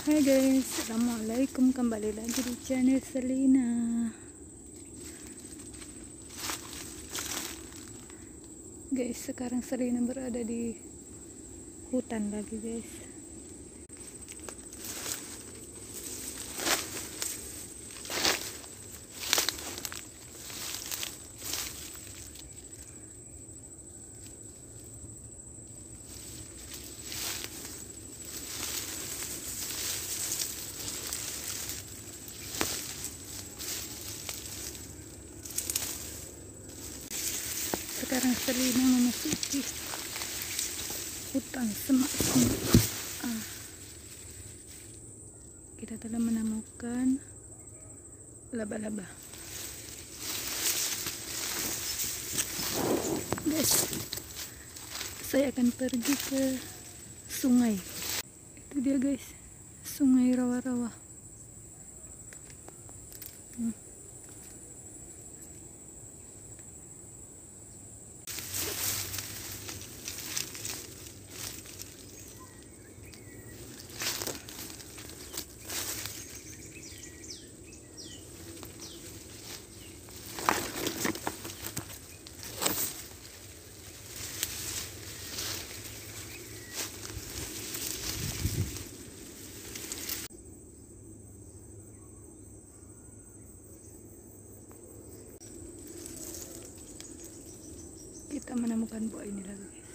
Hai guys, assalamualaikum, kembali lagi di channel Selina. Guys, sekarang Selina berada di hutan lagi guys. Sekarang Selina memasuki hutan semak-semak. Kita telah menemukan laba-laba. Guys, saya akan pergi ke sungai. Itu dia guys, sungai rawa-rawa. Kita menemukan buah ini lagi guys.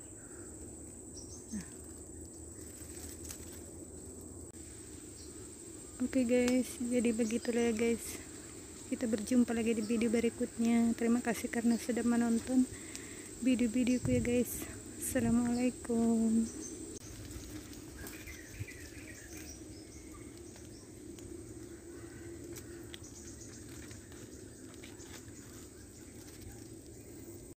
Oke guys, jadi begitulah ya guys. Kita berjumpa lagi di video berikutnya. Terima kasih karena sudah menonton video-videoku ya guys. Assalamualaikum.